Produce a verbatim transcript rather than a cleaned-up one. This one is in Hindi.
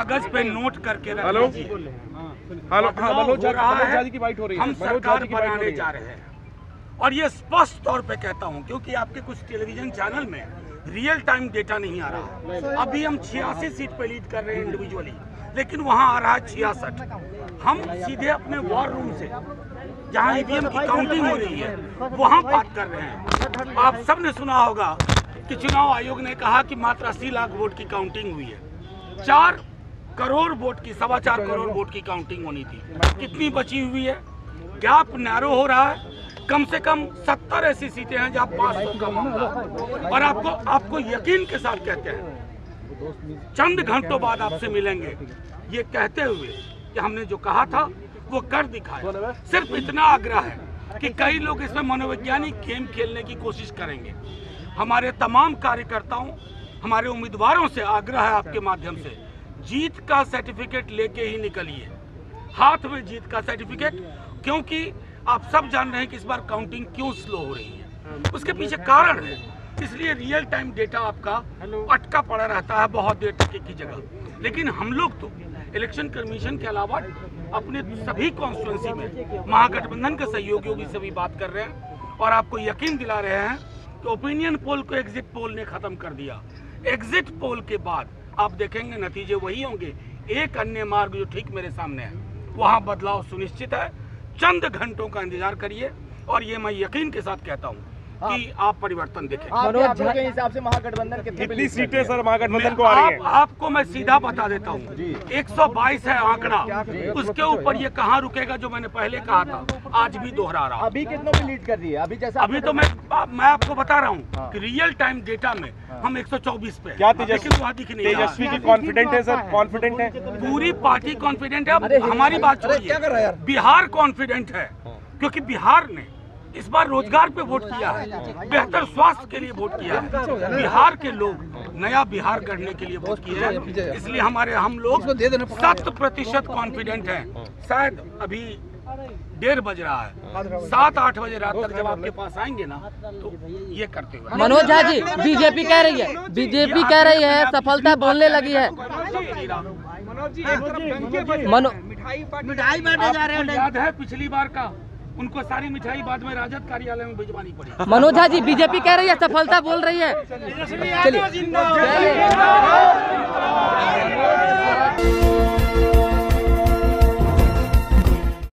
कागज पे नोट करके रख हेलो लीजिए। हेलो हाँ, मनोज हो रहा है, झा की बाइट हो रही है, हम मनोज सरकार झा की बाइट हो बनाने रही जा है। रहे हैं। और ये स्पष्ट तौर पे कहता हूँ क्योंकि आपके कुछ टेलीविजन चैनल में रियल टाइम डेटा नहीं आ रहा। अभी हम छियासी सीट पे लीड कर रहे हैं इंडिविजुअली, लेकिन वहाँ आ रहा है छियासठ। हम सीधे अपने वॉर रूम से जहाँ ईवीएम की काउंटिंग हो रही है वहाँ बात कर रहे हैं। आप सब ने सुना होगा कि चुनाव आयोग ने कहा कि मात्र अस्सी लाख वोट की काउंटिंग हुई है। चार करोड़ वोट की, सवा चार करोड़ वोट की काउंटिंग होनी थी। कितनी बची हुई है? गैप नैरो हो रहा है। कम से कम सत्तर ऐसी सीटें हैं जहाँ पाँच सौ का मामला है। और आपको आपको यकीन के साथ कहते हैं, चंद घंटों बाद आपसे मिलेंगे ये कहते हुए कि हमने जो कहा था वो कर दिखाया। सिर्फ इतना आग्रह है कि कई लोग इसमें मनोवैज्ञानिक गेम खेलने की कोशिश करेंगे। हमारे तमाम कार्यकर्ताओं, हमारे उम्मीदवारों से आग्रह है आपके माध्यम से, जीत का सर्टिफिकेट लेके ही निकलिए, हाथ में जीत का सर्टिफिकेट। क्योंकि आप सब जान रहे हैं कि इस बार काउंटिंग क्यों स्लो हो रही है, उसके पीछे कारण है। इसलिए रियल टाइम डेटा आपका अटका पड़ा रहता है बहुत देर तक की जगह। लेकिन हम लोग तो इलेक्शन कमीशन के अलावा अपने सभी कॉन्स्टिट्यूंसी में महागठबंधन के सहयोगियों से भी बात कर रहे हैं और आपको यकीन दिला रहे हैं कि ओपिनियन पोल को एग्जिट पोल ने खत्म कर दिया। एग्जिट पोल के बाद आप देखेंगे नतीजे वही होंगे। एक अन्य मार्ग जो ठीक मेरे सामने है वहाँ बदलाव सुनिश्चित है। चंद घंटों का इंतजार करिए और ये मैं यकीन के साथ कहता हूँ कि आप परिवर्तन देखें। मनोज झा के हिसाब से महागठबंधन कितनी सीटें सर महागठबंधन को आ रही आप, हैं? आपको मैं सीधा बता देता हूँ, एक सौ बाईस है आंकड़ा। उसके ऊपर ये कहाँ रुकेगा जो मैंने पहले कहा था, आज भी दोहरा रहा हूँ। अभी कितनों पे लीड कर रही है? अभी जैसा अभी तो मैं मैं आपको बता रहा हूँ कि रियल टाइम डेटा में हम एक सौ चौबीस पे। क्या तेजस्वी वहाँ दिख नहीं रहा। तेजस्वी की कॉन्फिडेंट है सर? कॉन्फिडेंट है? पूरी पार्टी कॉन्फिडेंट है। अब हमारी बात छोड़िए, बिहार कॉन्फिडेंट है क्योंकि बिहार ने इस बार रोजगार पे वोट किया है, बेहतर स्वास्थ्य के लिए वोट किया है। बिहार के लोग नया बिहार गढ़ने के लिए वोट किए हैं। इसलिए हमारे हम लोग शत प्रतिशत कॉन्फिडेंट हैं। शायद अभी डेढ़ बज रहा है, सात आठ बजे रात तक जब आपके पास आएंगे ना तो ये करते हुए। मनोज झा जी, बीजेपी कह रही है बीजेपी कह रही है सफलता बोलने लगी है। मिठाई बांटे जा रहे हैं, याद है पिछली बार का? उनको सारी मिठाई बाद में राजद कार्यालय में भिजवानी पड़ी। मनोज झा जी, बीजेपी कह रही है सफलता बोल रही है। चलिए।